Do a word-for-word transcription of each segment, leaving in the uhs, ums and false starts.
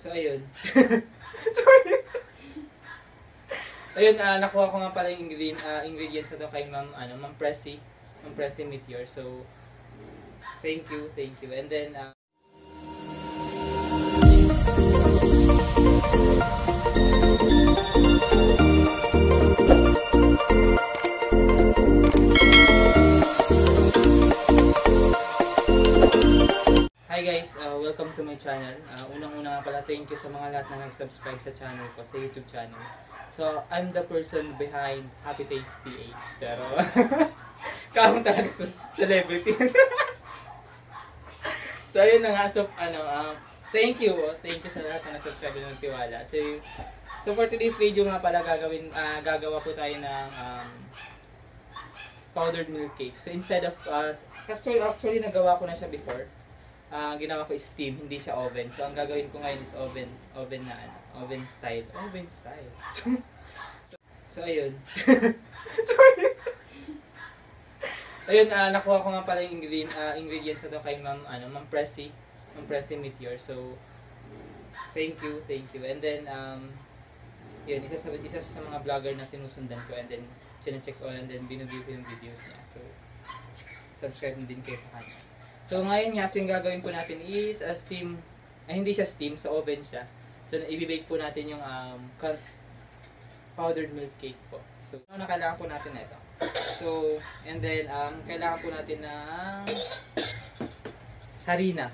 So, ayun. so, ayun. Ayun, uh, nakuha ko nga pala yung ingredient, uh, ingredients na to kay Ma'am, ano, Ma'am Pressy. Ma'am Pressy Meteor. So, thank you, thank you. And then, uh, hi guys, uh, welcome to my channel. Uh, Unang-una nga pala, thank you sa mga lahat na nag-subscribe sa channel ko, sa YouTube channel. So, I'm the person behind Happy Taste P H. Pero, kaong talaga sa celebrities. So, ayun na nga. So, ano, uh, thank you. Oh, thank you sa lahat na nag-subscribe na nagtiwala. So, so, for today's video nga pala, gagawin, uh, gagawa po tayo ng um, powdered milk cake. So, instead of, uh, actually, actually, nagawa ko na siya before. Uh, ginawa ko is steam, hindi siya oven. So, ang gagawin ko ngayon is oven. Oven na ano. Oven style. Oven style. so, so, ayun. so, ayun. ayun, uh, nakuha ko nga pala yung ingredient, uh, ingredients na to kay Ma'am, ano, Ma'am Pressy. Ma'am Pressy Meteor. So, thank you, thank you. And then, um, yun, isa sa, isa sa mga vlogger na sinusundan ko. And then, sinecheck ko and then binubview ko yung videos niya. So, subscribe na din kayo sa kanya. So, ngayon nga, so yung gagawin po natin is a steam, ay hindi siya steam, sa oven siya. So, i-bake po natin yung um, powdered milk cake po. So, ano na kailangan po natin na ito. So, and then, um, kailangan po natin ng harina.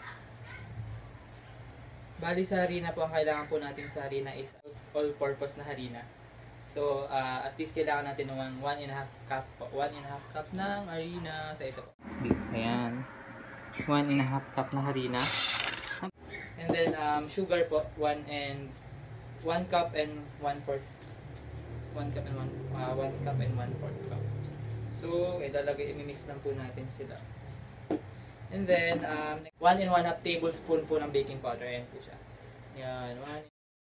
Bali sa harina po, ang kailangan po natin sa harina is all-purpose na harina. So, uh, at least kailangan natin ng one and a half cup po. One and a half cup ng harina. So, ito po. Ayan. One and a half cup na harina. And then, um, sugar po. One and, one cup and one fourth. One cup and one, uh, one cup and one fourth cup. So, ilalagay, imimix lang po natin sila. And then, um, one and one half tablespoon po ng baking powder. Ayan po siya. Yan, one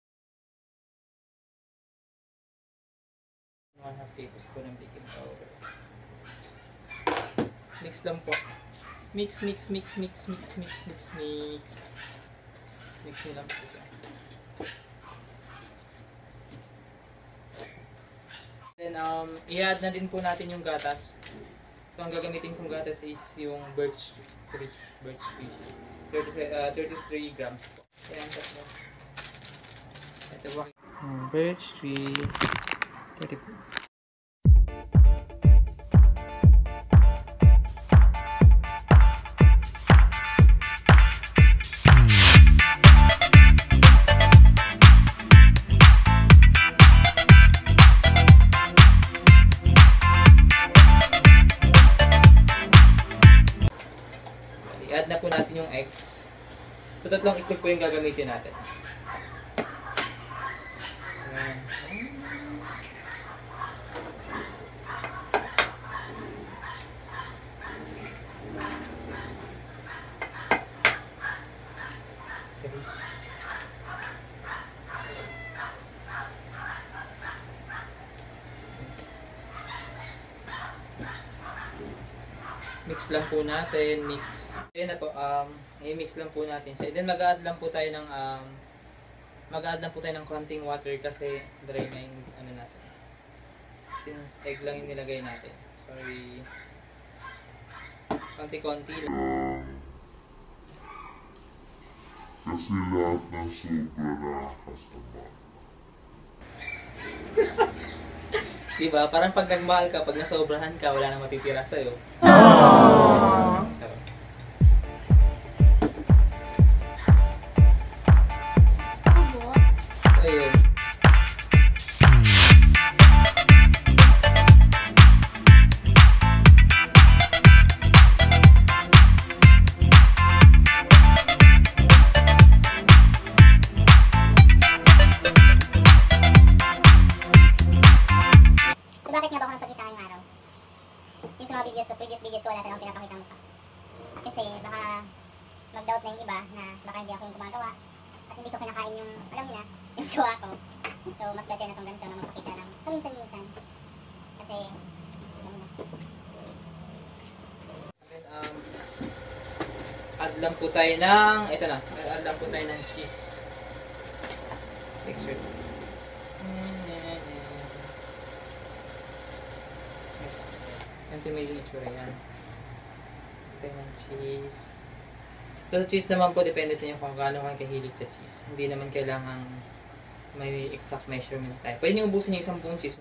one half tablespoon ng baking powder. Mix lang po. Mix, mix, mix, mix, mix, mix, mix, mix. Mix nyo lang po siya. Then, um, i-add na din po natin yung gatas. So, ang gagamitin kong gatas is yung birch tree. Birch tree. thirty-three grams po. Ayan, tatlo. Ito po. Birch tree. thirty-three. I-add na po natin yung eggs. So, tatlong itlog po yung gagamitin natin. Ayan. Mix lang po natin, mix. Ayan na po, um, i-mix lang po natin siya. Then mag-add lang po tayo ng, um, mag-add lang po tayo ng konting water kasi dry na yung, ano natin. Since egg lang yung nilagay natin. Sorry. Konti-konti lang. Kasi lahat ng sobra nakakasama. Diba? Parang pag nagmahal ka, pag nasobrahan ka, wala na matitira sa'yo. Aww. So, ayun. Bakit nga ba ako nagpakita ngayong araw? Yung sa mga videos ko, previous videos ko, wala talagang pinapakita mukha. Kasi baka mag-doubt na yung iba na baka hindi ako yung gumagawa at hindi ko kinakain yung, alam nila, yung gawa ko. So, mas better na itong ganito na magpakita ng paminsan-minsan. Kasi, alam nila. And, um, add lang po tayo ng, ito na, add lang po tayo ng cheese. texture. Ganito may yung itsura yan. Ito yung cheese. So, sa cheese naman po, depende sa inyo kung gaano kayo kahilig sa cheese. Hindi naman kailangan may exact measurement tayo. Pwede nyo ubusin yung isang buong cheese.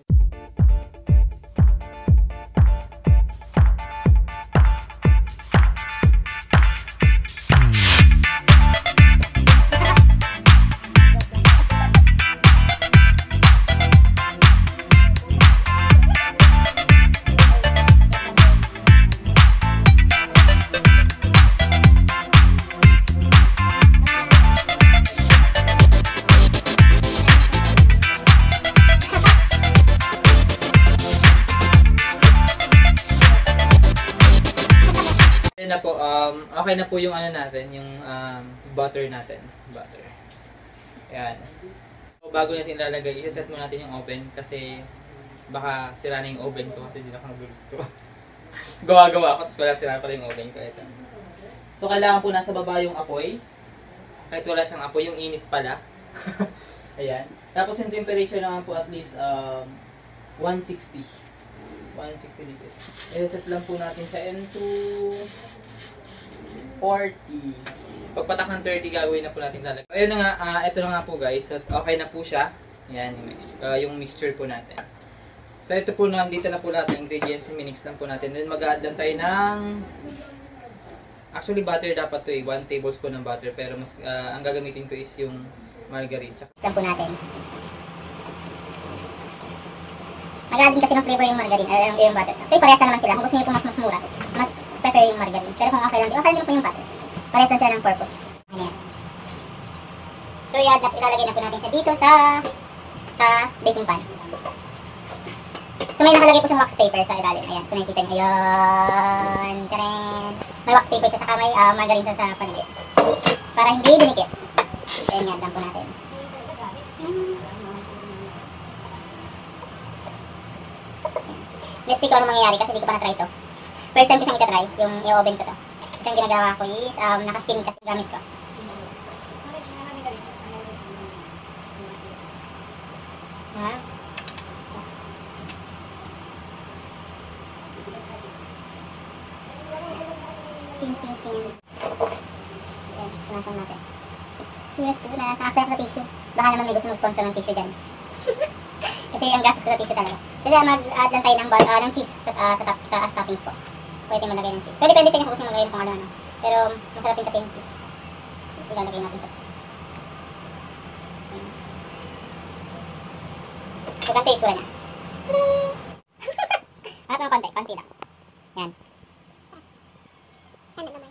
Na po, um, okay na po yung ano natin, yung um, butter natin. Butter. Ayan. So, bago natin ilalagay, isa-set mo natin yung oven kasi baka sira na yung oven ko kasi hindi na ako nagluluto. Gawa-gawa ako, tapos wala sira pa rin yung oven ko. Ito. So, kailangan po nasa baba yung apoy. Kahit wala siyang apoy, yung init pala. Ayan. Tapos yung temperature naman po at least um, one sixty. one sixty degrees. I-set lang po natin siya into forty. Pagpatak ng thirty, gagawin na po natin lalagay. Ayun na nga, uh, ito na nga po guys. So, okay na po siya. Yan, yung mixture, uh, yung mixture po natin. So, ito po na, dito na po lahat ng ingredients. Minix lang po natin. Then, mag-add lang tayo ng... Actually, butter dapat to eh. one tablespoon ng butter. Pero, mas uh, ang gagamitin ko is yung margarine. Lang po natin. Mag-add din kasi ng flavor yung margarine or yung, yung butter. So, parehas na naman sila. Kung gusto nyo po mas mas mura, mas prefer yung margarine. Pero kung okay lang, okay lang din po yung butter. Parehas na sila ng purpose. Ganyan. So, yan, ilalagay na po natin siya dito sa sa baking pan. So, may nakalagay po siyang wax paper sa ilalim. Ayan, kung nakikita nyo. Ayan. Karen. May wax paper siya, saka may uh, margarine sa, sa paligid. Para hindi dumikit. Ayan, yan, dan po natin. Let's see kung ano mangyayari kasi hindi ko pa na-try ito. First time ko siyang itatry, yung i-oven ko to. Kasi ang ginagawa ko is, um, naka-steam kasi gamit ko. Ha? Steam, steam, steam. Ayan, sinasang natin. Curious po na nakasayap na tissue. Baka naman may gusto mag-sponsor ng tissue dyan. Kasi ang gastos ko sa tissue talaga. Kasi mag-add lang tayo ng, uh, ng cheese sa, uh, sa, top, sa as toppings ko. Pwede malagay ng cheese. Pwede pwede sa inyo kung gusto nyo maglagay ng kung ano-ano. Pero masarap din kasi yung cheese. Ilalagay natin siya. So, ganito yung itsura niya. Hanap ng konti, konti lang. Yan. Ano naman?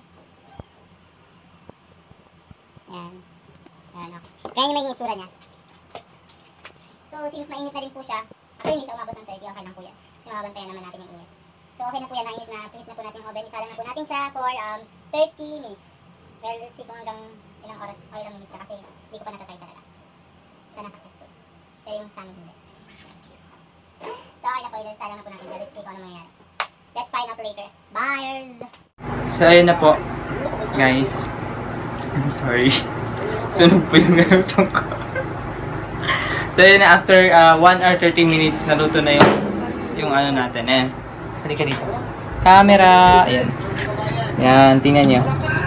Yan. Yan o. Ganyan yung may itsura niya. So, since mainit na rin po siya, actually hindi siya umabot ng thirty, okay lang po yan. Kasi mababantayan naman natin yung init. So, okay na po yan, nainit na, pinit na po natin yung oven. Isala na po natin siya for um, thirty minutes. Well, let's see kung hanggang ilang oras o ilang minutes siya kasi hindi ko pa natatry talaga. Sana successful. Pero yung sa amin hindi. So, okay na po, isala na po natin. Let's see kung ano mangyayari. Let's find out later. Buyers! So, ayun na po. Guys. I'm sorry. Sunog po yung nalutong ko. So, yun na, after uh, one hour thirty minutes, naluto na yung yung ano natin. Ayan. Halika dito. Camera. Ayan. Ayan, tingnan nyo.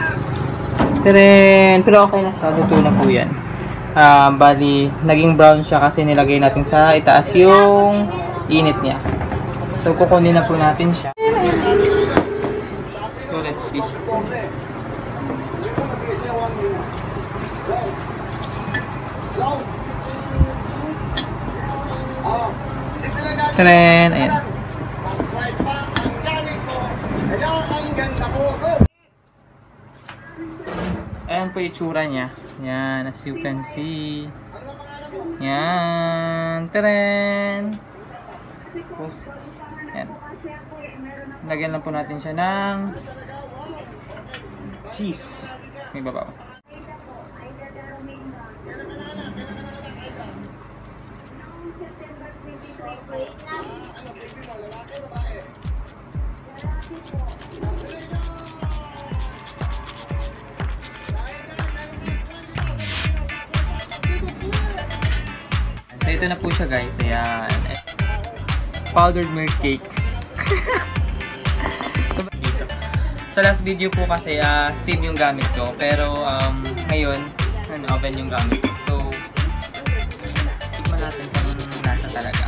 Taren! Pero okay na siya. Luto na po yan. Uh, bali, naging brown siya kasi nilagay natin sa itaas yung init niya. So, kukunin na po natin siya. So, let's see. Tren, ayan. Ayan po yung itsura niya. Yan, as you can see. Yan, tren. Tapos, ayan. Lagyan lang po natin siya ng cheese. May babaw. So, ito na po siya guys. Ayan. Powdered milk cake. So, dito. Sa last video po kasi, uh, steam yung gamit ko. Pero, um, ngayon, ano, oven yung gamit ko. So, tikman natin kung nasa talaga.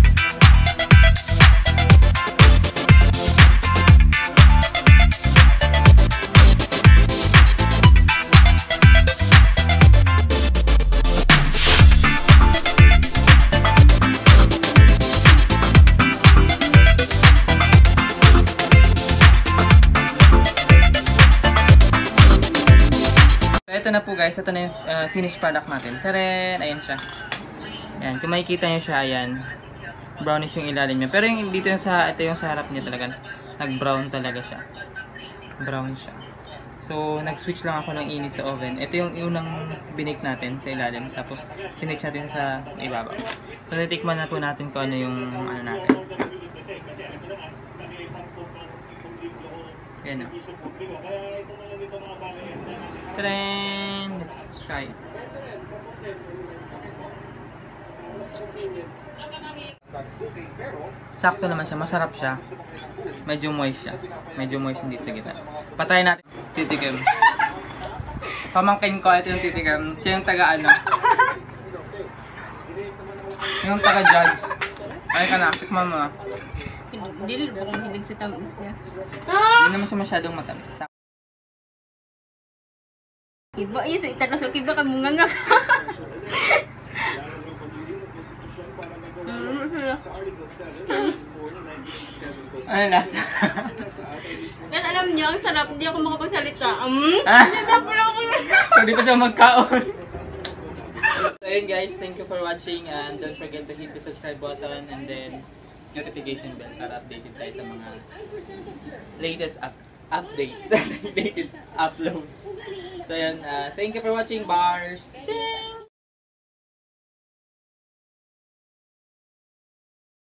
Ito na po guys, ito na yung uh, finished product natin. Taren! Ayan siya. Ayan, kung makikita nyo siya, ayan. Brownish yung ilalim niya. Pero yung dito yung sa, ito yung sa harap niya talaga. Nag-brown talaga siya. Brown siya. So, nag-switch lang ako ng init sa oven. Ito yung unang binake natin sa ilalim. Tapos, sinitch natin sa ibabaw. So, titikman na po natin kung ano yung ano natin. Ayan o. Tadaan! Let's try it. Sakto naman siya. Masarap siya. Medyo moist siya. Medyo moist yung dito sa gitna. Patry natin. Titikim. Pamangkin ko. Ito yung titikim. Siya yung taga ano. Yung taga judge. Ay ka na. Tikman mo. Hindi ba kung hilig sa tamis niya? Hindi naman siya masyadong matamis. Iba, iya sa itanas o kiba ka munganga ka. Ano nasa? Yan alam niyo, ang sarap. Hindi ako makapagsalita. Um, hindi po lang ako. Hindi pa siya magkaon. So ayun guys, thank you for watching and don't forget to hit the subscribe button and then notification bell para updated tayo sa mga latest up updates, latest uploads. So ayun, uh, thank you for watching, bars. Ciao!